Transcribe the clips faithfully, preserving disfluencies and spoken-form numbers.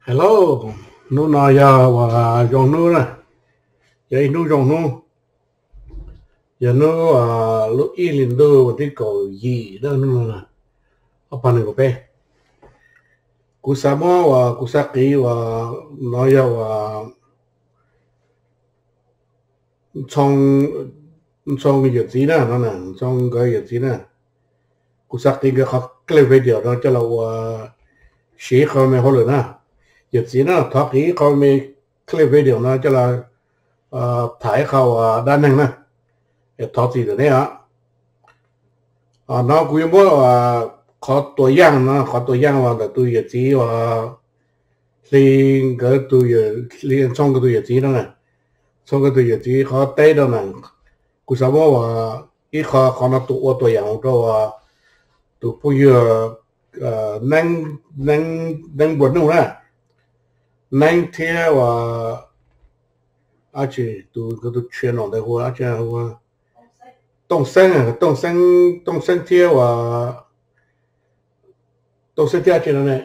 Hello, nu nói giờ và dòng nu nè, vậy nu dòng nu, giờ nu à lúc y linh đô và tí cổ gì đó nu nè, ở bên này có bé, cú sa mò và cú sa kỹ và nói giờ và trong trong cái gì nè, nó nè, trong cái gì nè, cú sa kỹ cái học cái video đó cho là sĩ không mấy hồi nữa, giờ gì nè, thọ kỹ không mấy cái video đó cho là thái khâu đa năng nè. Thọ gì đấy á, nó cũng có cóตัวอย่างนะcóตัวอย่างว่าตัวอย่างจีว่าเรียนก็ตัวอย่างเรียนช่องก็ตัวอย่างจีนั่นแหละช่องก็ตัวอย่างจีเขาเต้นนั่นกูสามารถว่าอีเขาเขาน่ะตัวตัวอย่างก็ว่าตัวผู้อยู่เอ่อนั่งนั่งนั่งบนนู่นนะนั่งเที่ยวว่าอาจจะตัวก็ตัวเชียร์น้องได้หัวอาจจะหัวต้องเส้นต้องเส้นต้องเส้นเที่ยวว่าต้องเส้นเที่ยวที่นั่นแหละ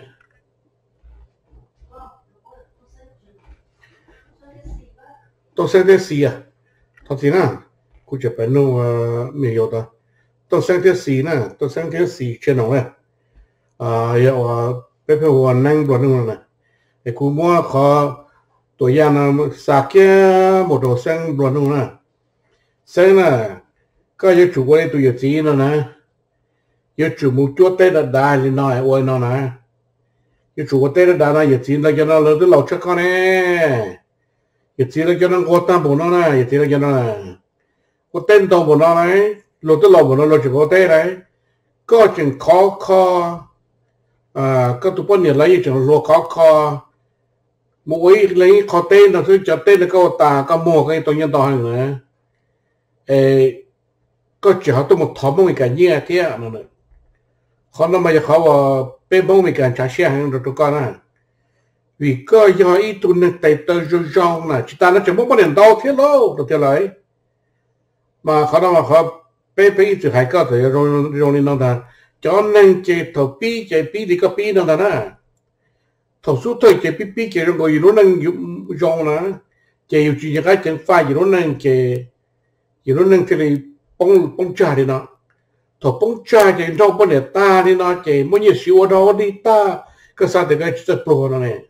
ต้องเส้นเที่ยวสี่อ่ะทอดสินะกูจะไปนู่นไม่ยอดอ่ะต้องเส้นเที่ยวสี่นะต้องเส้นเที่ยวสี่เชียร์น้องเลยอ่าอย่าว่าไปเพื่อวันนั่งบนนู่นนะไอ้กูมั่วขอตัวอย่างนะสักแค่หมดตัวเส้นบนนู่นนะเส้นน่ะก็จะchủ cáiตัวอย่างจีนนะนะยังchủ một chút tết là đại lên nói ôi nó nèยังchủ cái tết là đại làอย่างจีนlà cho nó lớn tới lâu chắc con nèอย่างจีนlà cho nó có tam bộ nó nèอย่างจีนlà cho nó nè có tên tông bộ nó này lâu tới lâu bộ nó lâu chỉ có tết đấy có chừng khó khó à có tụi bọn này lấy chừng lâu khó khó mỗi lấy khó tên là tôi cho tên là có tà có mua cái tôi nhân tao hay nữa ê có chỉ họ tôi một thọ mong mình cả nhẹ thế à nó họ nó mà họ vào bên mong mình cả trả xe hàng rồi tụi con à vì có do ý tụi nó tay tơ rong rong là chỉ ta nó chỉ muốn bắt điện đau thế lâu được thế lấy mà họ nó mà họ bên bên chỉ hai cái thì rong rong lên nó là cho nên chỉ thầu pi chỉ pi thì có pi nó là nè thầu số thôi chỉ pi pi chỉ rồi người nó đang rong nè chỉ chỉ cái chuyện phải gì nó đang chỉ gì nó đang cái bông bông trà đi nó, thọ bông trà thì đâu có để ta đi nó chỉ muốn nhiều xíu đó đi ta, cái sao thì cái chất pro nó này,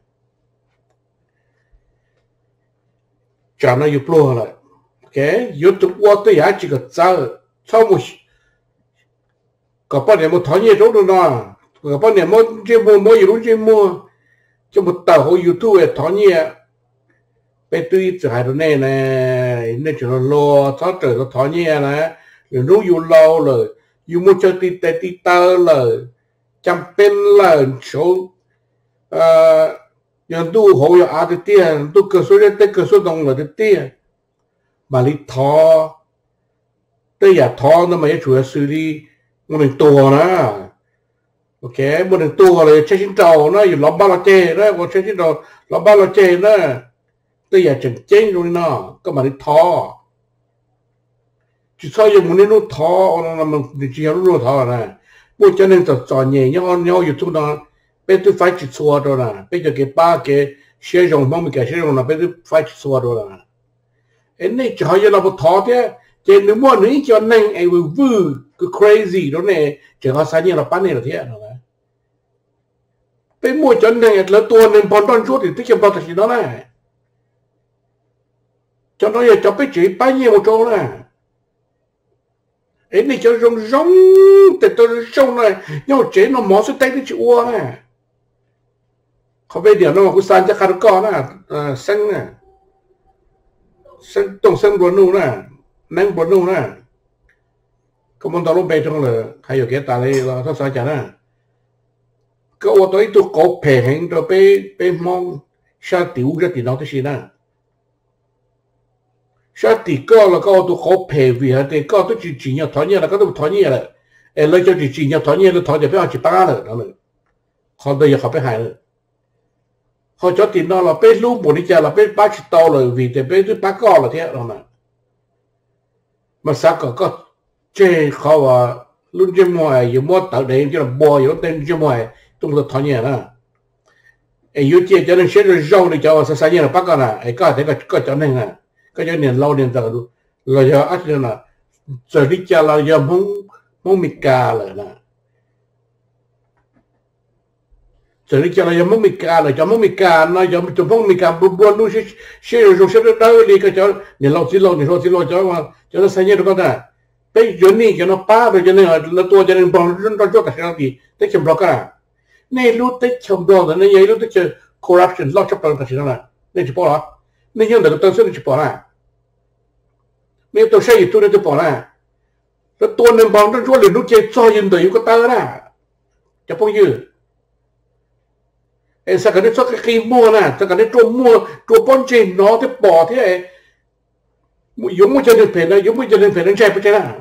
trà nó yêu pro lại, ok, yêu tụi qua tới giá chỉ có sao, sao một, có bao nhiêu một thỏi nhiều chỗ được nó, có bao nhiêu một chỉ mua mua gì đúng chỉ mua, cho một tờ hồi YouTube thỏi nhiều, bây tôi chỉ hai đứa này này, nên chỉ là lo, tháo trời nó thỏi nhiều này. Nếu dù lâu rồi, dù muốn cho tí tê tí tơ rồi, chăm bên là số nhưng tôi hỗ trợ à tiền, tôi cơ số đến cơ số đồng là tiền mà lý thọ tới giờ thọ nó mà chủ yếu xử lý một mình tua nữa ok một mình tua rồi chơi trên trầu nó dù lắm bao là chơi đó còn chơi trên trầu lắm bao là chơi đó tới giờ chẳng chơi rồi nó có mà lý thọ chỉ sao giờ muốn nó thọ nó mà chỉ nó nó thọ này, bố cho nên tập chọn nhẹ nhau nhau YouTube nó, bây tôi phải chỉ xóa rồi nè, bây giờ cái ba cái sử dụng mong mình cái sử dụng là bây tôi phải chỉ xóa rồi nè, anh này chỉ giờ là một thọ thế, chỉ nếu muốn nữa cho nên ai vừa vừa cái crazy đó này, chỉ có sai nhiều là bán này là thế rồi, bây mua cho nên là tôi nên bọn con chút thì tích chậm bao nhiêu đó này, cho nó giờ cho bây chỉ bao nhiêu một chỗ này. Ấy này cho rong rong từ từ rong này nhưng mà chế nó mỏ xuống tay nó chịu uo nè không biết điểm nó mà cứ san chắc khăn con nè xanh nè xanh tông xanh buồn nụ nè nắng buồn nụ nè có món tao lúc bê trong là hay ở cái ta đây là thắt sao chả nè cái ô tô tôi có phê hình rồi bê bê mong sao tiểu ra thì nó thế gì nè sao thì có là có tôi khó phê vì hả thì có tôi chỉ chỉ nhau thỏi nhau là có tôi thỏi nhau là em lấy cho chỉ chỉ nhau thỏi nhau là thỏi được phải chỉ ba rồi đó nữa còn đây giờ họ phải hại nữa họ cho tiền nó là bé lúc một đi chơi là bé ba chỉ to rồi vì thì bé thứ ba có là thế đó mà mà sao có có chơi khó và luôn chơi mồi giờ mua tạo để cho là bò giờ tên chơi mồi tung là thỏi nhau đó ấy yêu chế cho nên sẽ rồi rau này cho sao sao như là bắt cái nào ấy có thể có có cho nên là có cho nên lâu nên giờ rồi giờ ắt là giờ đi chơi là giờ không không bị cà rồi nè giờ đi chơi là giờ không bị cà rồi giờ không bị cà nó giờ chúng không bị cà buồn luôn sẽ sẽ rồi sẽ đỡ đi cái cho nên lâu xí lâu nên lâu xí lâu cho mà cho nó sao như được cái bây giờ này cho nó pa rồi cho nên là nó tua cho nên bằng nó cho cái sao gì tới chấm bọc cả này lúc tới chấm bọc rồi này lúc tới chấm corruption lo chấp bằng cái gì đó này này chụp bỏ này nhưng mà cái tôi sẽ chụp bỏ này này tôi sẽ tôi nên chụp bỏ này cái tua nên bằng nó cho liền lúc chơi cho yên đời có tơ nè chụp bao nhiêu em sao cái này cho cái khi mua nè sao cái này cho mua cho bón trên nó thì bỏ thế này dùng một chân được phải là dùng một chân được phải là chạy phải chạy nào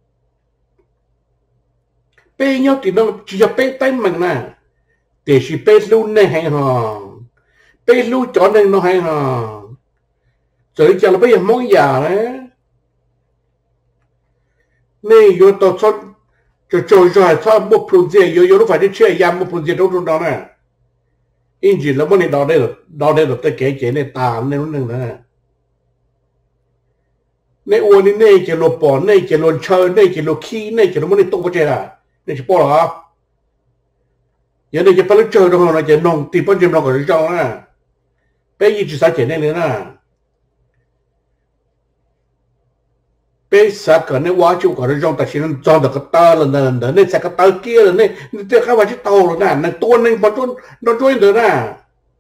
bê nhau thì nó chỉ là bê tay mình nè để chỉ bê luôn này hay hò bê luôn chọn này nó hay hò rồi giờ là bây giờ món già đấy này vô tao cho cho cho cho cho một project vô vô nó phải đi chơi yam một project đâu trong đó nè in gì là món này đó đây là đó đây là tới kể kể này tàn này nó nè này ô này này chỉ lột bỏ này chỉ lột chơi này chỉ lột khí này chỉ nó mới tụ vào chơi à này chỉ bỏ hả giờ này chỉ phải chơi đâu là chỉ nông tìm bao nhiêu nó còn trong á bây giờ chỉ sao chơi này nữa nè bây giờ cái này quá chịu còn trong ta chỉ nên cho được cái tơ là nè nè này sẽ cái tơ kia là này này không phải chỉ tàu rồi nè này tuôn này bao tuôn nó trôi được nè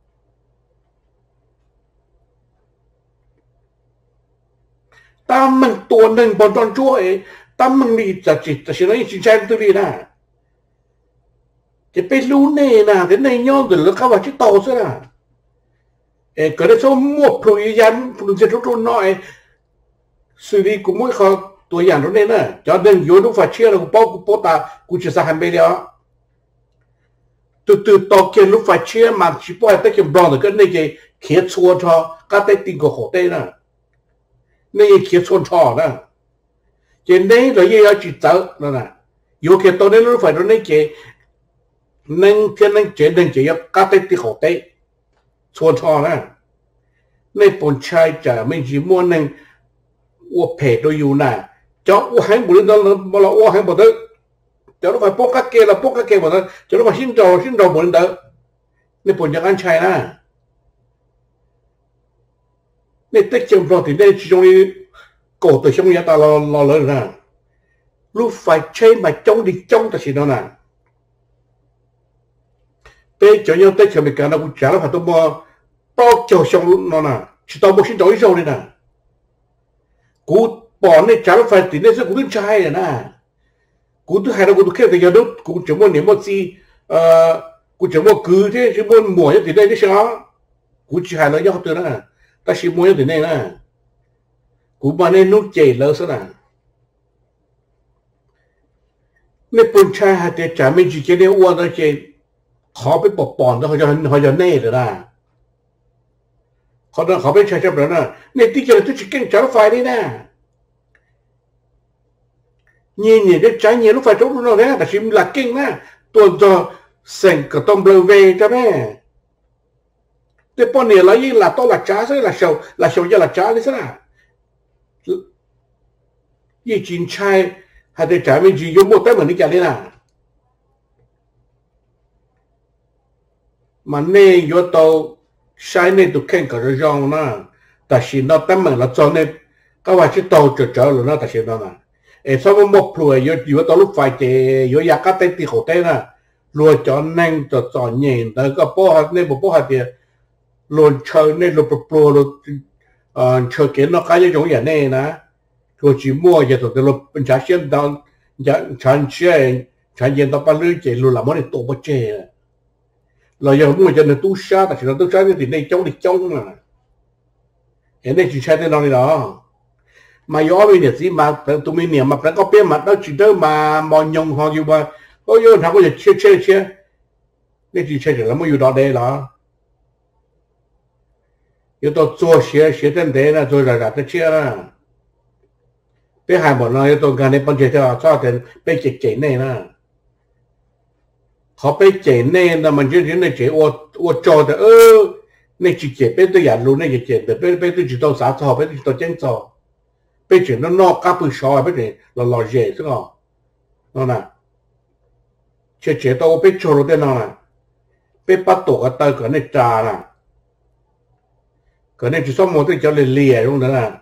ta mình tuôn này bao tuôn trôi ta mình đi chỉ chỉ chỉ nói chỉ xem tôi đi nè chỉ bây lúc này nè cái này nhau rồi nó không phải chỉ tàu thôi nè ê cái này số một thời gian phụ nữ rất nói xử lý cũng mới khóตัวอย่างตรงนี้นะจอดเดินโยนลูกฟ้าเชื่อแล้วกูป้อกูป้อตากูจะสั่งไปแล้วตัวตัวต่อเกี่ยวลูกฟ้าเชื่อมาชิป้อยแต่เกี่ยวบล็อกก็ในเกี่ยวเขียนชัวร์ทอก็ได้ติงกับหัวได้นะในเขียนชัวร์ทอนะเจนนี้เราเยอะจิตเจ้านั่นน่ะอยู่เกี่ยวตัวนี้ลูกฟ้าตรงนี้เกี่ยวนั่งเที่ยนั่งเจนนั่งเกี่ยวก็ได้ติงหัวได้ชัวร์ทอนะในปนชายจะไม่จีม้วนนั่งว่าเพจเราอยู่น่ะเจ้าว่าให้บุญเราเราว่าให้บุญเด้อเจ้าเราไปปกเกเราปกเกบุญเด้อเจ้าเราไปชิ้นโตชิ้นโตบุญเด้อนี่ผลจากการใช้นะนี่ติ๊กเชื่อมต่อถึงได้ช่วงนี้โกรธตัวช่วงนี้ตาเราเราเลยนะลูกไฟใช้มาจ้องดิจ้องแต่สิ่งนั้นน่ะเป๊ะเจ้าเนี่ยติ๊กเชื่อมกันนะกูจ่ายแล้วผ่านตัวมาป้อเจ้าช่วงนั้นน่ะชิ้นโตบุชิ้นโตอีกช่วงนี้น่ะกูbỏ này trả phải thì nên sẽ cũng đứng trai rồi nèกูthứ hai làกูthứ kia thì giờ đóกูchỉ muốn niệm một gìกูchỉ muốn cứ thế chỉ muốn mua như thế này thế saoกูchỉ hai là do từ đó ta chỉ mua như thế này nèกูmà nên nút chè lỡ sao nè nên bún trai hai thì trả mình chỉ cái này uống đó chè khó bị bỏ bỏ đó họ cho họ cho nè rồi nè họ đang khó bị trai chấp rồi nè nên tí giờ tôi chỉ kinh trả phải đi nè nhìn nhìn cái trái nhiều lúc phải trốn nó đấy, là chim là kinh nè, tuần cho sành cả tôm bờ về cho mẹ, thế bọn này là gì là to là chả thế là sầu là sầu giờ là chả đấy sao nè, gì chín chai hay để trái mình chỉ dùng một tay mình đi chả đấy nè, mà này vô tàu sai này tụi khen cả rồi rong nè, ta chỉ nó tay mình là cho nên các bạn chỉ tàu trở trở rồi nó ta chỉ nó nè.เอสมมติพลอยอยู่อยู่ตอนลูกไฟเจอยู่อยากก็เต้นตีเขาเต้นน่ะรัวจอนนั่งจอดจอดเย็นแต่ก็ป้อหัดเนี่ยบอกป้อหัดเดียลวนเชิญเนี่ยลวนปลัวลวนเอ่อเชิญเกินนกกายอย่างอย่างนี้นะตัวจีมัวจะตัวแต่ลวนเป็นชาเชียนดาวจะชันเชียนชันเย็นตอนปั้นเรื่องเจลวนละมันเนี่ยตัวป้อเจเราอย่างมัวจะในตู้ชาแต่ฉันตู้ชาเนี่ยติดในจ้องในจ้องน่ะเห็นในจีใช้ได้นอนนี่เนาะmà gió bây giờ gì mà tụi mình niệm mà phải có biết mặt đó chỉ tới mà mò nhung họ dù mà có yêu thằng có gì chơi chơi chơi nên chỉ chơi là mới yêu đó đây là yêu tôi做些些真的呢做ra ra tới chơi là bé hai bọn nó yêu tôi gần đây bọn chơi cho cho đến bé chạy chạy này nè họ bây chế nên là mình chỉ chỉ này chế ô ô cho được ơ này chỉ chế bây tôi nhận luôn này chỉ chế được bây bây tôi chỉ tao xã cho bây tôi chỉ tao chân cho bây chế nó nó cá bự sò bây chế là là dễ chứ không nó nè chế chế tao bây cho rồi đấy nó nè bây bắt tổ cái tay cái này trà nè cái này chỉ xong một cái cho liền liền luôn đó nè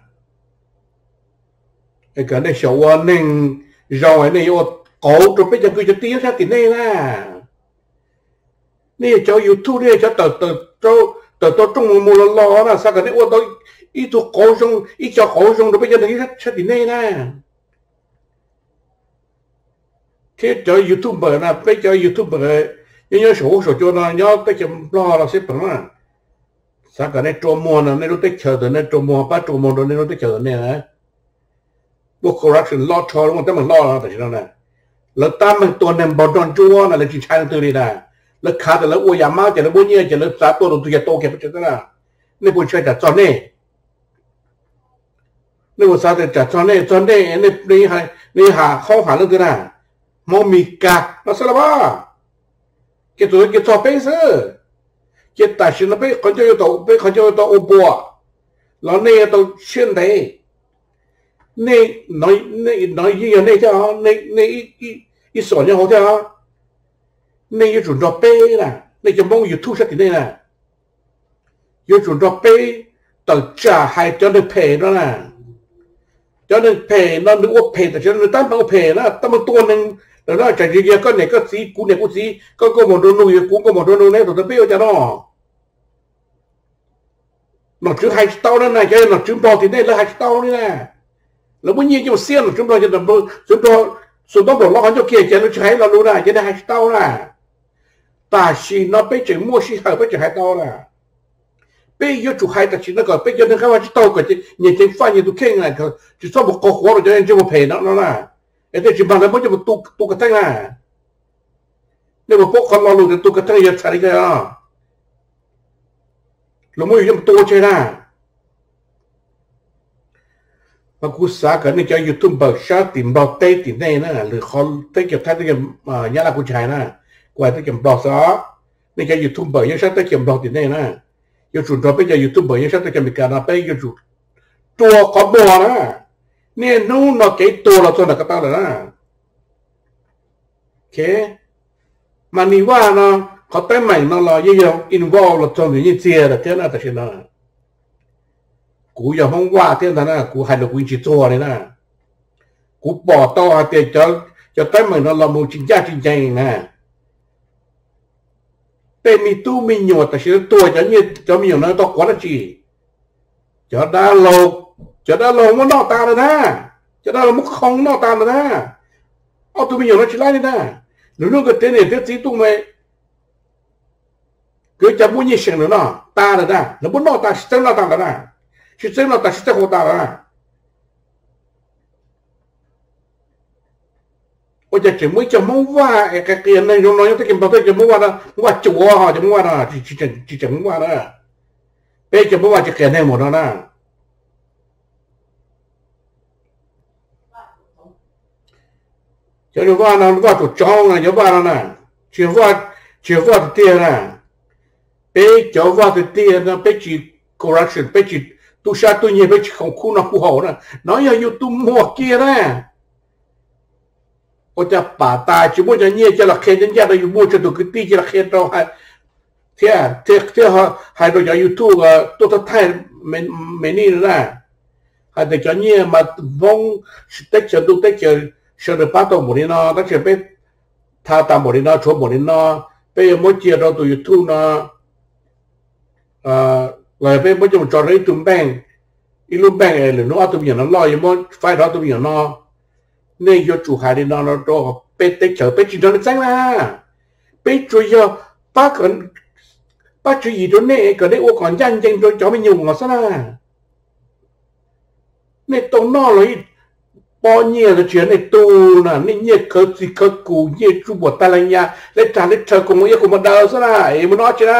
cái này xấu quá nên rồi này ô cổ rồi bây giờ cứ cho tiếng ra thì này nèนี่เจ้า YouTube เนี่ยเจ้าต่อต่อเจ้าต่อต่อจงมูลล้อนะสักกันนี่ว่าต่ออีตัวโกงงอีเจ้าโกงงเราไปยังไงชัดที่นี่นะแค่เจ้า YouTuber นะไปเจ้า YouTuber ยังยังโชว์โชว์จนนะยังไปจำล้อเราเสียเปล่าสักกันนี่โจมมัวนะนี่รู้ได้เชิดเนี่ยโจมมัวป้าโจมมัวนี่รู้ได้เชิดเนี่ยนะพวก corruption ล้อชอมันแต่มันล้อเราแต่ที่นั่นนะแล้วตามมันตัวเนี่ยบอลดอนจัวนะเลยจีนชายตัวนี้นะแล้วขาแต่แล้วโอ้ยมาแต่แล้วบุญเนี่ยแต่แล้วสาตัวตัวจะโตแค่ปัจจุบันนี่บุญช่วยจัดจอนนี่นี่บุญสาแต่จัดจอนนี่จอนนี่นี่นี่หานี่หาข้อหาเรื่องตัวน่ะมอมีกาแล้วสละบ้าเกี่ยวตัวเกี่ยวตัวเป็นซื้อเกี่ยวแต่สิ่งนั้นเป็นคนจะอยู่ตัวเป็นคนจะอยู่ตัวอุบัวแล้วนี่ตัวเชื่อได้นี่น้อยนี่น้อยยิ่งอย่างนี้เจ้านี่นี่อีอีอีสอนอย่างเขาเจ้านี่ยูจุดดอกเป้น่ะนี่จะมองยูทูบสักทีนี่น่ะยูจุดดอกเป้ต่อจ่าให้เจ้าหน้าเพย์นั่นน่ะเจ้าหน้าเพย์นั่นนึกว่าเพย์แต่เจ้าหน้าตั้งเป็นเพย์นะตั้งเป็นตัวหนึ่งแล้วน่าจะยิ่งก็เนี่ยก็สีกูเนี่ยกูสีก็ก็หมดโดนนู่นกูก็หมดโดนนู่นเนี่ยตัวเป้จะน้อหนอชื่อไฮสตอร์นั่นน่ะเจ้าหนอชื่อบอกทีนี่แล้วไฮสตอร์นี่น่ะแล้วมันยิ่งจะเสี้ยนชื่อบอกจะแบบชื่อบอกส่วนต้องบอกว่าเขาจะเกี่ยเจ้าหน้าใช้เรารู้น่ะจะได้ไฮสตอร์น่ะ但是那被这莫西还被这还到了，被有主还的是那个被有那个话就到个的，眼睛翻眼都看了，可就说不搞活了，就人就不赔了了啦，哎，这基本上不就不多多个灯啦，那个不靠老路的多个灯也差一个啊，老没有这么多钱啦，บางคนสากันนี่จะยูทูบเบอร์ชาติมบอเต้ติดแน่นะหรือเขาเต้เกี่ยวกับที่อ่ายาลากุชัยนะกว่าที่จะบอกซะนี่จะยูทูบเบอร์ยังชาติเกี่ยวกับติดแน่นะยูทูบเราไปจะยูทูบเบอร์ยังชาติจะมีการไปยูทูบตัวเขาบอกนะเนี่ยนู้นเราเกี่ยตัวเราตัวไหนก็ตามเลยนะโอเคมันนี่ว่านะเขาเต้ใหม่นะเรายังยังอินวอลเราตัวนี้ยังเจียแต่เท่านั้นแต่เช่นนั้นกูอย่าห้องว่าเท่านั้นนะกูให้เรากูจิตตัวเลยนะกูบอกต่อเดี๋ยวจะจะเต้ใหม่นะเราโมจริงจังจริงจังนะแต่มีตู้มีหยดแต่เชื่อตัวจะเนี่ยจะมีอย่างนั้นต้องกว่าจีจะได้เราจะได้เรามันนอกตาเลยนะจะได้เรามุกคองนอกตาเลยนะเอาตัวมีอย่างนั้นชิไล่นี่นะหรือนู่นก็เต้นเนี่ยเต้นสีตุ้งไหมก็จะมุ่งยิ่งเสียงเลยนะตาเลยนะแล้วมุ่งนอกตาสิเต้นนอกตาเลยนะสิเต้นนอกตาสิเต้นหัวตาเลยนะว่าจะจะไม่จะมุ่งว่าไอ้เกียร์ในโรงน้อยที่กินปลาเต้จะมุ่งว่านะว่าจัวฮะจะมุ่งว่านะที่ที่จะที่จะมุ่งว่านะเป๊ะจะมุ่งว่าจะเกียร์ในหมดแล้วนะจะว่านะว่าตัวจ้องนะจะว่านะเชื่อว่าเชื่อว่าตัวเตี้ยนะเป๊ะจะว่าตัวเตี้ยนะเป๊ะจี corruption เป๊ะจีตัวชาตัวเนี่ยเป๊ะจีของคู่นักผู้หานะน้อยอยู่ตัวหมวกเกียร์นะ我จะป่าตายชิบุจะเนี่ยจะละเคนจะเนี่ยเราอยู่บุจะดูกตีจะละเคนเราให้เที่ยเที่ยเที่ยให้เราจะยูทูบตัวตัวไทยไม่ไม่นี่นะให้เด็กจะเนี่ยมาวงเด็กจะดูเด็กจะเชื่อป้าตัวหมดนี่เนาะตั้งแต่ไปท่าตามหมดนี่เนาะชมหมดนี่เนาะไปมั่วเจียเราตัวยูทูบเนาะเอ่อเลยไปมั่วจะมาจอดเลยตุ้มแบงอีลุ่มแบงเอหรือน้องตุ้มอย่างนั้นลอยมั่วไฟเราตุ้มอย่างเนาะนี่ยจูหายในนอนเราโตไปเตะเฉยไปจีนเราจังนะไปจุยป้ากันป้าจุยตัวนี้ก็ได้โอ้ก่อนยันยังโดนจ่อไม่ยุ่งหรอกซะนะนี่ตรงนอกเลยปอเนี่ยจะเชื่อในตู้น่ะนี่เนี่ยเขาสิเขากูเนี่ยจูบวตาลัญญาเล็ดจานเล็ดเธอคงไม่ยังคงมาเดาซะนะเอ้มันนอกใช่ไหม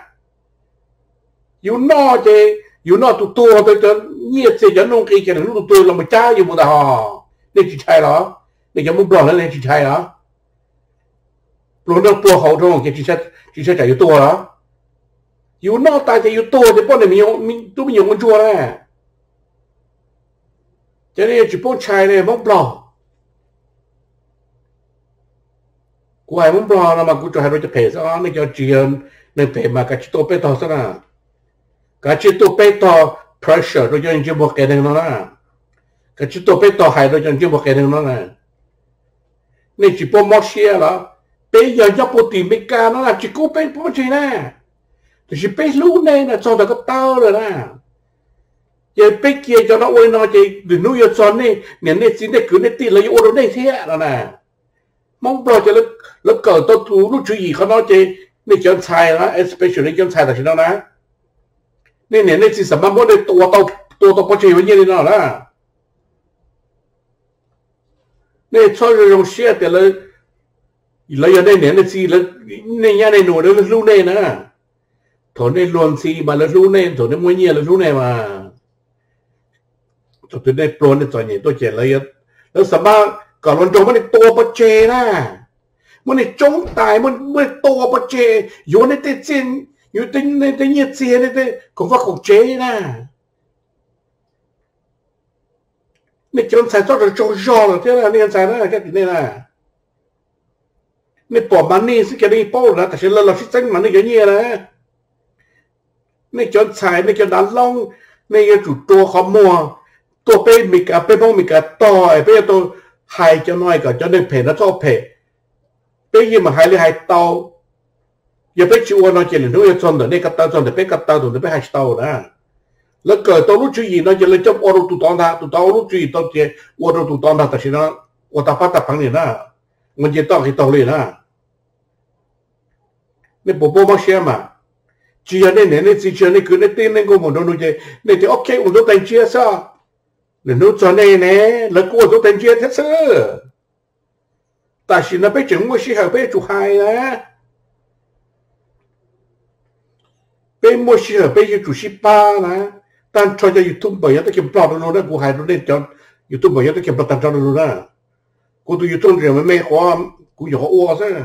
อยู่นอกเจอยู่นอกตัวตัวตัวจะเนี่ยเสียจะนุ่งกี่แค่นุ่งตัวเราไม่จ้าอยู่บนดานี่จีใช่เหรอนี่จะมุ่งบล็อกแล้วนี่จีใช่เหรอ luôn đâu bùa hậu thôi cái chỉ sẽ chỉ sẽ chạy tua đóอยู่นอกตายจะอยู่ตัวจะป้อนเนี่ยมีมีตัวมีอยู่คนชัวร์นะจะเนี่ยจะป้อนชายเนี่ยมันปลอดกูให้มันปลอดนะมากูจะให้เราจะเพศอ๋อนี่จะเจียนในเพศมากับจิตตัวเปต่อซะนะกับจิตตัวเปต่อ pressure เราจะยังจะบอกแกหนึ่งนะกับจิตตัวเปต่อให้เราจะยังจะบอกแกหนึ่งนะนี่จะป้อนมอเชียเหรอเปย์ยังจะปกติไม่การนะจิกูเป็นป้อนชายนะแต่ฉันไปรู้แน่นะจอดก็เต้าเลยนะอย่าไปเกี่ยจอดเอาไว้นอนใจหรือนู้ยจอดนี่เนี่ยเนี่ยสิ่งที่คือเนี่ยตีเลยโอ้เราได้เท่าแล้วนะมองปล่อยจะแล้วแล้วเกิดตัวทูรู้ช่วยเขานอนใจนี่จอดชายนะ especially จอดชายแต่ฉันนะนี่เนี่ยเนี่ยสิ่งสำคัญว่าในตัวตัวตัวตัวพอใจวันนี้นี่นะนะนี่ชอบจะลงเชื่อแต่เลยแล้วยังได้เนี่ยเนี่ยสิ่งแล้วเนี่ยยังในหนูแล้วรู้แน่นะถอนในลวนซีมาแล้วรู้แน่ถอนในมวยเนี่ยแล้วรู้แน่มาถอนในโปรในตัวเนี่ยตัวเจริญแล้วสบายก่อนวันจงมันในตัวปะเจนะมันในจงตายมันมันตัวปะเจอยู่ในเตจินอยู่ในในในเงียเจียในเตของว่าของเจนะในจนใส่ตัวจะโจจอเลยที่นั่นนี่ใส่นะแค่นี้นะในปอมันนี่สิแค่นี้ป้อนะแต่ฉันเราเราชิดเส้นมันนี่แค่นี้นะในจนชายในจนดันล่องในจุดตัวขมัวตัวเป็นมีกับเป็นพวกมีกับต่อไอ้เป็นตัวหายจะน้อยก็จะได้เพลนะชอบเพลเป็นยิ่งมาหายเลยหายเตาอย่าไปชิวน้อยเจริญด้วยจนเดี๋ยวนี้กับเตาจนเดี๋ยวเป็นกับเตาตัวเดี๋ยวไปหายเตานะแล้วเกิดตัวรู้จุยน้อยเจริญจบอรุตุตอนท่าตุตารู้จุยตัวเจ้อรุตุตอนท่าแต่ฉันนะว่าตาพัดตาพังนี่นะมันจะต้องให้เตาเลยนะนี่ปุ๊บปุ๊บมาเชื่อมาจีนเนี่ยเนี่ยจีนเนี่ยคือเนี่ยตีเนี่ยกูมันโดนดูเจเนี่ยที่โอเคอุดมแต่งเชียร์ซะเนี่ยนู้นจอเนี่ยเนี่ยแล้วกูอุดมแต่งเชียร์ทั้งสิ้นแต่สินะไปถึงว่าสิหาไปจุหายนะเป็นว่าสิหาไปจุสิป้านะตอนชอยจะยูทูบบ่อยต้องเก็บปลอดรู้นะกูหายรู้เนี่ยจอนยูทูบบ่อยต้องเก็บปลอดจอนรู้นะกูตัวยูทูบเดี๋ยวมันไม่ความกูอยากอ้วกซะ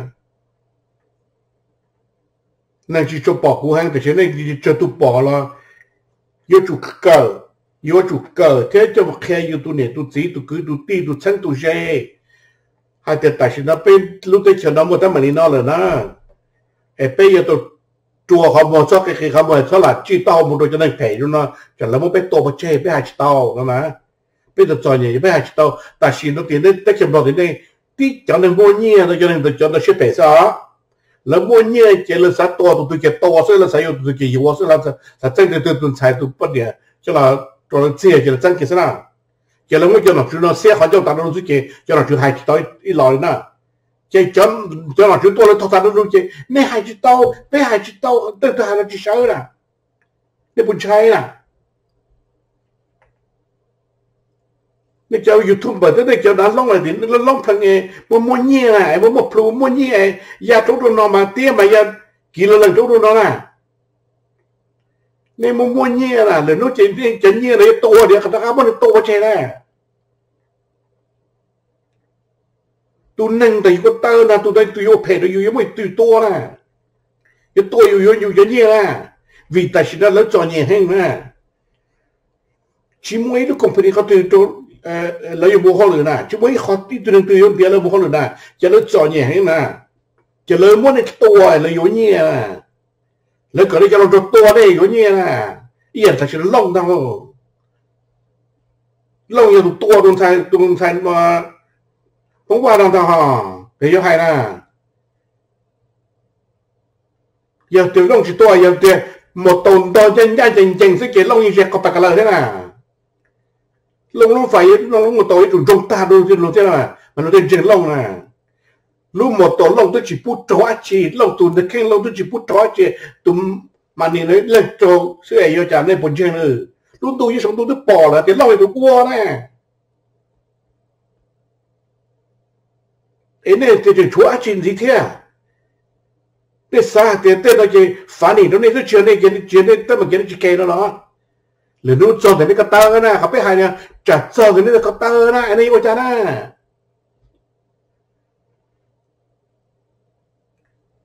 นั่นที่จะบอกกูให้แต่ฉันนี่จะตัวบอกละยจุกเกอร์ยจุกเกอร์เท่าจะมาแค่อยู่ตัวเนี่ยตัวจีตัวคือตัวตีตัวชั้นตัวเจให้แต่แต่ฉันเป็นรู้แต่ฉันน้ำมันตั้งมันนี่นอนเลยนะไอ้เป้ยตัวตัวเขาบอกชอบแค่เขาบอกเขาหลัดจีเต้ามันโดนจะได้แผลอยู่นะฉันแล้วมันเป็นตัวประเจไปหาจีเต้าแล้วนะเป็นตัวจอยเนี่ยไปหาจีเต้าแต่ฉันตัวตีเนี่ยแต่ฉันบอกตีเนี่ยที่จังหวะโมเนี่ยเราจะเนี่ยจะจะเชื่อเปซ่าแล้วโมเนี่ยเจริญสัตว์ตัวตัวเกี่ยวตัวซึ่งเราใช้อยู่ตัวเกี่ยวซึ่งเราจะจังเดือดตัวใช้ตัวปัดเนี่ยจะเราตัวเสียจะจังกี่สนะจะเราไม่จะหนักจุดเราเสียเขาจะตัดเราตัวเกี่ยวจะเราจุดหายจุดต่ออีลอยนะจะจนจะเราจุดตัวเราตัดเราตัวเกี่ยวไม่หายจุดต่อไม่หายจุดต่อตัวตัวหายเราจะใช้นะนี่ปุ่นใช้นะนี่เจ้ายูทูบเบอร์ที่ได้เจ้านั้นล่องอะไรดิล่องทางเอมันมัวเงี้ยไอ้มันมัวพลูมัวเงี้ยไอ้ยาทุกตัวนอนมาเตี้ยมายากิโลละทุกตัวนอนน่ะนี่มันมัวเงี้ยน่ะหรือนู้นจะจะเงี้ยอะไรตัวเดียวเขาต้องเอามันตัวใช่ไหมตัวหนึ่งแต่อยู่ก็เตอร์นะตัวใดตัวอยู่เพจอยู่ยังไม่ตัวตัวน่ะยังตัวอยู่อยู่อยู่เงี้ยน่ะวิตาชิดแล้วจอเงี้ยแห้งน่ะชิมวยทุกคอมพานีเขาตัวตัวเอ่อเราอยู่บุคคลหรือนะช่วยขอที่ตัวหนึ่งตัวยังเดียวเราบุคคลหรือนะจะเลิกจอเนี่ยให้นะจะเลิกม้วนในตัวเราอยู่เนี่ยนะแล้วก็ได้จะลงตัวได้อยู่เนี่ยนะอีอย่างแต่ฉันล่องทั้งล่องอย่างตัวตรงชายตรงชายมาผมว่าตรงทางเดี๋ยวให้นะอย่าเดี๋ยวล่องสิตัวอย่าเดี๋ยวหมดตนตอนเจนย่าเจนเจนสักเกตล่องยิ่งเสียก็ไปกันเลยใช่ไหมลงลงไฟลงลงหมดตัวไอ้จุดจงตาดูที่รู้ใช่ไหมมันรู้ได้จริงลงนะรู้หมดตัวลงตัวจีพูดจ้าจีลงตัวเด็กแข่งลงตัวจีพูดจ้าจีตุ้มมันนี่เลยเล่นโจเสื้อเยอะจังในบนเชิงเลยรู้ตัวยี่สองตัวตัวปอแล้วแต่ลงไอ้ตัวกลัวนะไอ้เนี่ยจะจะชัวจีนสิเท่าเด็กสาวเต้เต้ตัวจีฝันนี่ตรงนี้ตัวเชื่อเนี่ยเจนเจนเนี่ยแต่มันเจนจีเกย์แล้วเนาะหรือนู้นจอแต่นี่ก็เตอร์นะเขาไปหาเนี่ยจัดจอแต่นี่ก็เตอร์นะอันนี้ว่าจะนะ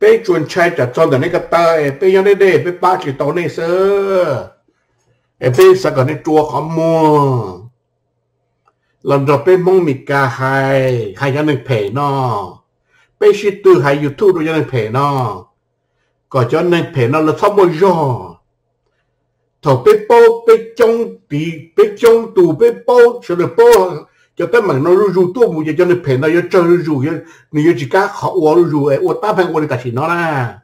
bé chuẩn trai trả cho đến cái tay bé nhau đây đây bé ba chỉ tao này sơ bé sao cái này chua khó mua lần đầu bé mong mì cà hai hai gia đình phê nó bé chỉ từ hai YouTube đối gia đình phê nó còn cho nên phê nó là sao bao giờ thầu bé bao bé trong bị bé trong tù bé bao cho được bao cho tới mà nó rủ tôi mua cho nên phê nó cho chơi rủ cho nếu chỉ cá họ uống rủ ấy uống ta phải uống cái gì nó là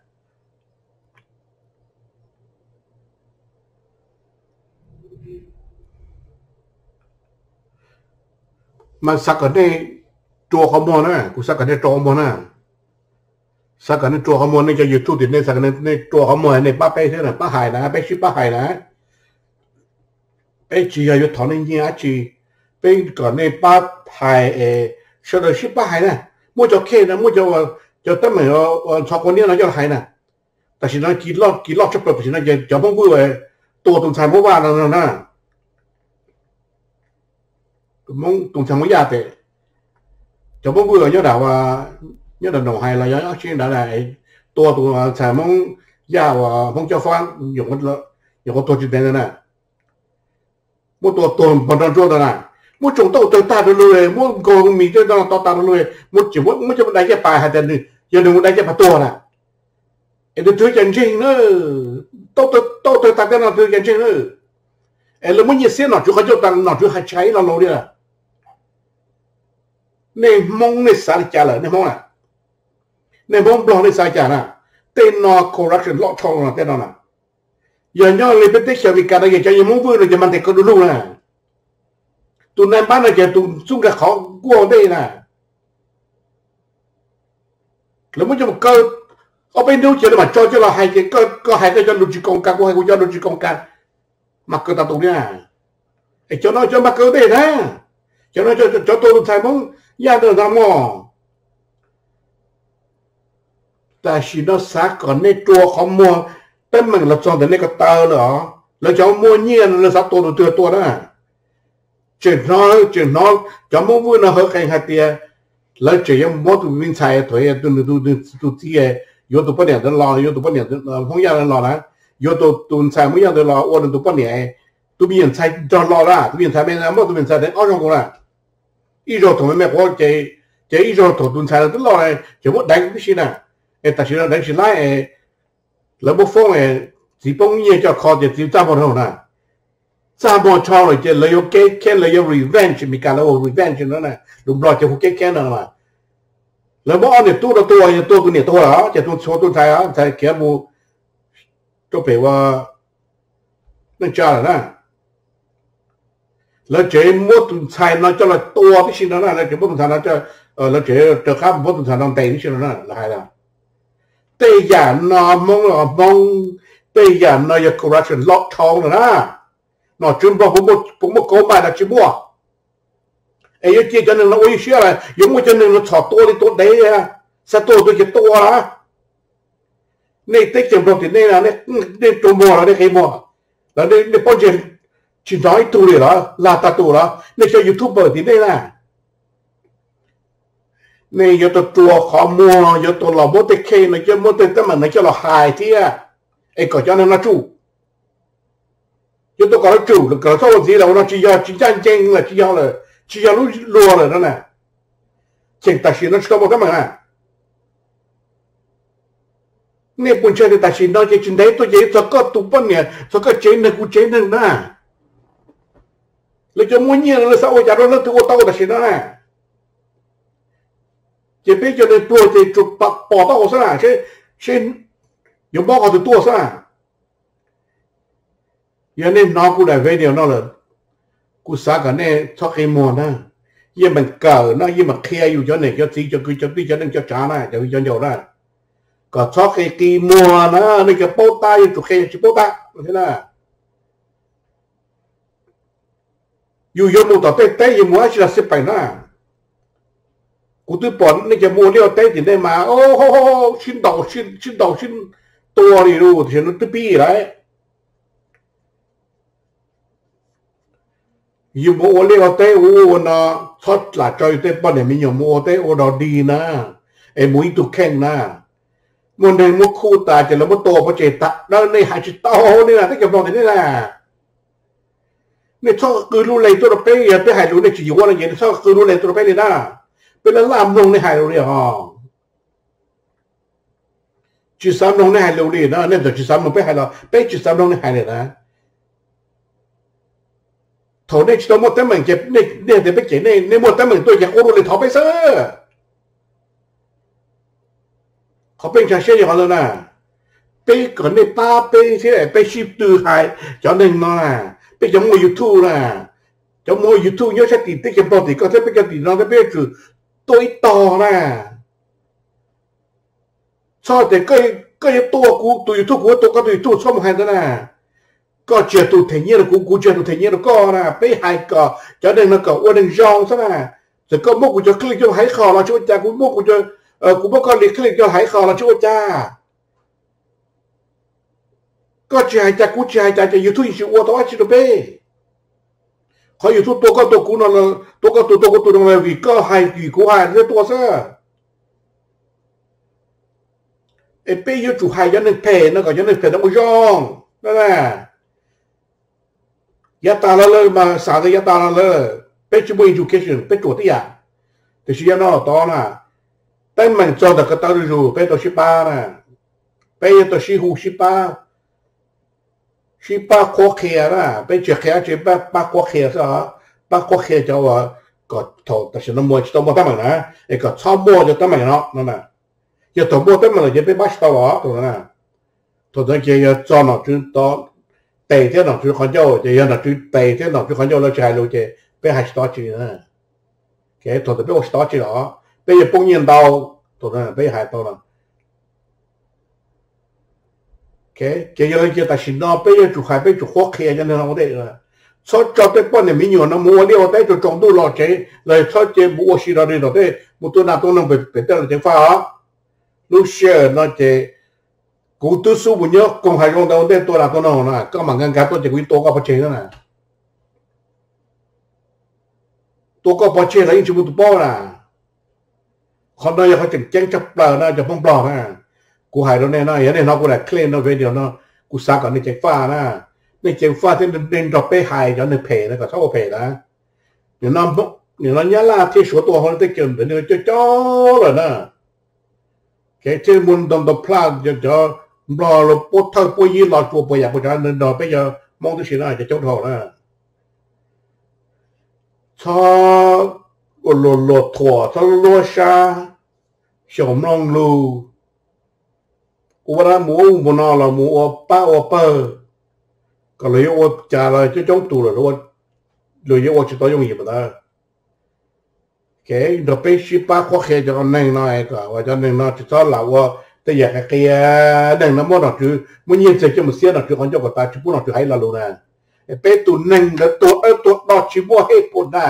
mà sao cái này chùa không mua nè, cũng sao cái này chùa mua nè, sao cái này chùa không mua nên cho YouTube thì nên sao cái này chùa không mua này ba bé thế là ba hải nè, bé ship ba hải nè, bé chỉ là yêu thằng này nhá chỉ, bé cái này ba hải诶，sau đó ship ba hải nè, mua cho K nè, mua cho cho tấm mình ở sau con này nó cho hải nè,但是呢，几老几老出不不行，那就交通部诶，多动产不完了呢。mong cùng thằng gia tệ cho bố vừa nhớ đạo và nhớ đạo đồng hay là nhớ chuyện đã lại tua tụ xài mong gia và không cho phan dùng cái lo dùng cái tổ chức này nè mua tua tuần bằng tròn tròn nè mua trồng tàu tàu ta được luôn mua còn mì cho tàu tàu ta được luôn mua chỉ mua mua cho đánh cái bài hay là giờ đừng đánh cái bài tua nè em được chơi chân chính nữa tàu tàu tàu tàu ta cái nào chơi chân chính nữa em là muốn nhiệt xếp nó chú không cho tăng nó chú hay cháy nó lâu đi à nên mong nên sai trả lời nên mong à nên mong blog nên sai trả nè tên nó corruption lọt thòng là tên nó nè giờ nhau lấy bên tích sẽ bị cả đây cho những mong vui rồi cho mình thì có đủ luôn nè tụi này bán là tụi chúng ta khó qua đây nè là muốn cho một cơ ở bên đâu chỉ mà cho cho là hai cái có có hai cái cho luật công ca có hai cái cho luật công ca mặc cơ ta tụng nha để cho nó cho mặc cơ đây nè cho nó cho cho tôi sai mong gia đình ra mò tại vì nó xác còn nên chùa không mua tên mình là chọn đến cái tờ nữa là cho mua nhiên là sao tôi được tôi đó chuyện nó chuyện nó cho mua vui nó hơi cái hạt tiền là chỉ em mua tụi mình xài thôi tụi tụi tụi tụi tụi yếu tụi bao nhiêu tiền lo yếu tụi bao nhiêu không gia đình lo nè yếu tụi tụi xài mấy gia đình lo ôn tụi bao nhiêu tụi mình xài cho lo ra tụi mình xài bên nào mua tụi mình xài đến ở trong cũng là ít rồi tụi mình có chế chế ít rồi tụi tụi xài được lo này chỉ muốn đánh cái gì nè em ta chỉ là đánh chỉ lại là bốc phong này chỉ bông nhiên cho khó thì chỉ ra một hồi nè ra một cho rồi chỉ lấy cái cái lấy revenge mình cả là revenge nữa nè đúng rồi chỉ cái cái nữa mà là bọn anh tu là tu là tu cái này tu là chỉ tu số tu sai á sai kia mu cho phảiว่านั่นจ้านะแล้วเจ๊มั่วตุนชายนั่นจะละตัวที่ชินนั่นแล้วเจ๊มั่วตุนชายนั่นจะเออแล้วเจ๊จะข้ามมั่วตุนชายนั่นเตะที่ชินนั่นละใครล่ะเตะอย่านอมองมองเตะอย่านอยา corruption ล็อกทองนะนะนอจุนบอกผมบอกผมบอกโกมาแล้วจิบัวไอ้ยี่เจ๊จะนึงเราโอ้ยเชื่ออะไรยังไม่จะนึงเราถอดตัวที่ตัวเดียสัตว์ตัวตัวจะตัวละนี่เตะเจ็บตรงที่นี่นะเนี่ยเนี่ยตัวมัวแล้วเนี่ยใครมัวแล้วเนี่ยเนี่ยป้อนเจนchỉ nói tu đi đó là ta tu đó nên cho YouTuber thì đây là nên giờ tôi chùa khó mua giờ tôi làm bố tê kê này cho bố tê tê mà này cho là hài thế à ấy có cho nên nó chủ giờ tôi có nó chủ được có sao gì đâu nó chỉ do chỉ tranh tranh là chỉ do là chỉ do lúa lúa rồi đó nè chuyện tài xỉn nó có một cái mà nè nên buồn chơi thì tài xỉn nó chỉ chuyện đấy tôi chỉ cho có tụ bận nè cho có chế này cũng chế này nè lấy cho muốn nhiên là sao vậy đó nó tự tao là gì đó nè chỉ biết cho nên tua thì chụp bỏ tao sao chứ chứ dùng bao cái tua sao giờ nên nó cũng đại về điều nó là cũng sao cái này cho khi mua nè giờ mình cờ nó giờ mình kiaอยู่cho này cho tí cho cứ cho tí cho nên cho trả này cho cho nhiều nè còn cho khi kỳ mua nó nên cái bao tay cho khi chỉ bao tay thế nàoอยู่ยมุตเต้เต้ยมัวชิลสิไปนะกูตัวปอนนี่จะมัวเลี้ยวเต้ถึงได้มาโอ้โหชิ้นดอกชิ้นชิ้นดอกชิ้นตัวนี่รู้ถึงตัวปีไรอยู่มัวเลี้ยวเต้โอ้นะชดหลาจอยเต้ปอนเนี่ยมีอยู่มัวเต้โอ้ดอดีนะไอ้มุ้ยตุกแข่งนะ một này một khu ta chỉ là một tổ một chế ta đó này hai chỉ tao này là tất cả bọn thế này là này sao cứ lưu lấy tôi được bây giờ bây hai lưu này chỉ có là gì sao cứ lưu lấy tôi được bây giờ đó bây giờ làm nông này hai lưu này hả chỉ sắm nông này hai lưu này đó nên là chỉ sắm nông bây hai là bây chỉ sắm nông này hai này đó thầu này chỉ có một tấm mình chỉ này này thì bây chỉ này này một tấm mình tôi chỉ có lưu lấy thầu bây giờเขาเป็นชาเช่ยังไงนะไปก่อนในป้าไปที่ไหนไปชิปตือหายจอหนึ่งนะไปจมูกยูทูบนะจมูกยูทูบเยอะชัดติดที่จะบอกติดก็จะไปกันติดน้องจะไปคือตัวต่อนะชอบแต่ก็ก็ยังตัวกูตัวยูทูบกูตัวก็ตัวยูทูบชอบหายนะก็เจอตัวเทียนกูกูเจอตัวเทียนก็นะไปหายก็จอหนึ่งนะก็วันหนึ่งจองซะนะแต่ก็มุกกูจะคลิกจะหายคอเราช่วยจากกูมุกกูจะเออกูบอกก็เรียกคลิกก็หายคอเราช่วยจ้าก็ใจจากกูใจจากจะยูทูบชิวตัวชิโนเบ้เขายูทูบตัวก็ตัวกูนั่นตัวก็ตัวตัวก็ตัวนั่นวิก็หายวิกูหายเรื่องตัวซะเอเป้ยูทูบหายยันหนึ่งเพย์นั่นก็ยันหนึ่งเพย์ต้องย่องนั่นแหละยาตาละเลยมาสาธยาตาละเลยเป็นชิบุยจูเคชั่นเป็นตัวที่อยากแต่ชีวิตนอกตอนน่ะแต่มันจอดก็ต้องรู้เป็นตัวชิปานะเป็นตัวชิฮูชิปาชิปาโคเคียนะเป็นเจ้าเคียชิปาปาโคเคียซะปาโคเคียจะว่าก็ถอดแต่ฉันมั่วจะต้องมั่วตั้งมันนะไอ้ก็ชอบมั่วจะตั้งมันเนาะนั่นน่ะจะต้องมั่วตั้งมันจะเป็นบ้าสตัวตัวนั้นตัวนั้นจะจะจอดหน่อยจุดต่อเตะที่หน่อยจุดขันเจ้าจะยังหน่อยจุดเตะที่หน่อยจุดขันเจ้าเราจะให้เราจะไปหาสตอจีนะแกถอดแต่เป็นสตอจีเหรอbây giờ bông nhiên đau tụi nó bây giờ hại tao là cái cái giờ cái ta xin nó bây giờ chủ hại bây giờ chủ khó khăn cho nên nó đấy là sau cho tới bọn này mình nhiều nó mua đi ở đây cho trongตู้lọ chế rồi sau chế mua xí ra đi rồi đấy một tôi nào tôi nó bị bị tên là chế pha lúc xưa nó chế cụ tư số bao nhiêu cùng hai con đâu đấy tôi là tôi nó là các bạn ngăn cá tôi chỉ quý tôi có bao chế đó nè tôi có bao chế là những chuyện tôi bao làคนนั้นเขาจึงแจ้งจับปลานะจะป้องปลอมนะกูหายแล้วเนี่ยนะอย่างนี้น้องกูแหละเคลื่อนเราไปเดียวนะกูซักก่อนในเจ้าฟ้านะในเจ้าฟ้าที่เดินดอกไปหายจนในเพนะก็ชอบเพนะอย่างน้องอย่างน้องยาลาที่ชัวตัวเขาได้เกินแต่เนี่ยจะจ้อเลยนะแค่เจ้ามุนดมดมพลาดจะจะปลาเราปวดเท้าปวดยีหลอดตัวปวดอยากปวดจานเดินดอกไปจะมองตัวชิ้นอะไรจะจ้องทองนะชอบโอ้โหโหดถั่วทะลุชาชมลองลูกูว่าหมูหมูนอละหมูอป้าอเปอร์ก็เลยว่าจ่าเลยจะจ้องตัวเลยว่าเลยว่าจะต้องยุ่งยิ่งไปได้แค่เดี๋ยวไปชิป้าข้อแค่จะเอาหนึ่งน้อยก็ว่าจะหนึ่งน้อยจะต้องหลับว่าแต่อยากให้แกหนึ่งน้ำมันหน่อยคือมันยิ่งจะจะมาเสียหน่อยคือคนเจ้าก็ตาชิบุหน่อยคือให้เราลูนะไปตัวหนึ่งแล้วตัวเออตัวดอกชิบุให้ปุ่นได้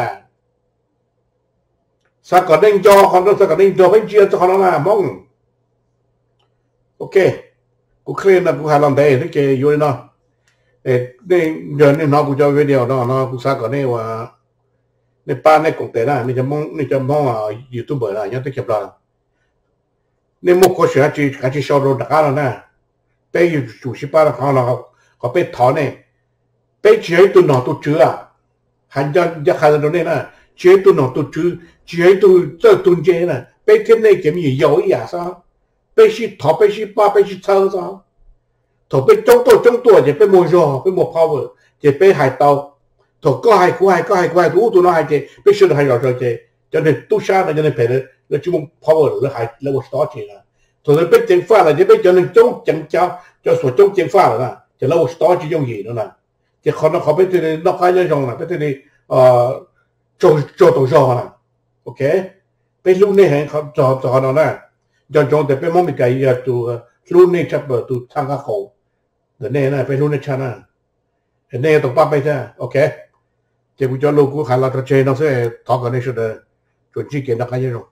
สักก่อนเด้งจอคนต้องสักก่อนเด้งจอไม่เชื่อจะคนละมองโอเคกูเคลียร์นะกูหาลำเดย์ที่เกยอยู่เนาะเอ็ดเด้งเดินนี่น้องกูจะวิดีโอเนาะเนาะกูสักก่อนนี่ว่าในป้าในกรุงเทพนะนี่จะมองนี่จะมองอ่ะยูทูบเบอร์นะยังต้องเก็บรอนี่มุกเขาเสียจีเขาจะชอบโดนด่าแล้วนะไปอยู่จุดสิบป้าเขาเราเขาไปถอนเนี่ยไปเชื่อตัวหนอตัวเชื่อหันจะจะขาดตรงนี้นะเชื่อตัวหนอตัวเชื่อchỉ hay tôi tôi tuân chế nè, bây giờ này cái gì giàu ý à sao, bây giờ thọ bây giờ ba bây giờ thơ sao, thọ bây trong tôi trong tôi chỉ bây mua giò bây mua power, chỉ bây hải tàu, thọ có hai có hai có hai có hai thú tôi nói hai chế, bây giờ hai rồi chế, cho nên tôi sáng là cho nên phải là chỉ muốn power là hai là một số chế là, thọ bây giờ pha là chỉ bây giờ nên trong chẳng cho cho số trong tiền pha là, chỉ là một số chế dùng gì nữa nè, chỉ còn nó không biết thì nó khai ra dùng là biết thì ờ cho cho tổ giò nè. Ok, bây lúc này hẹn họ cho cho nó nè, cho cho để bây mong bị cái giờ tụ lúc này chấp bờ tụ thang cá khổ, để này nè bây lúc này chán nè, để này tụ ba bây giờ, ok, chỉ có cho lúc của khai là cho chơi nó sẽ thọ cái này sẽ được chuẩn chỉ cái nó cái gì rồi.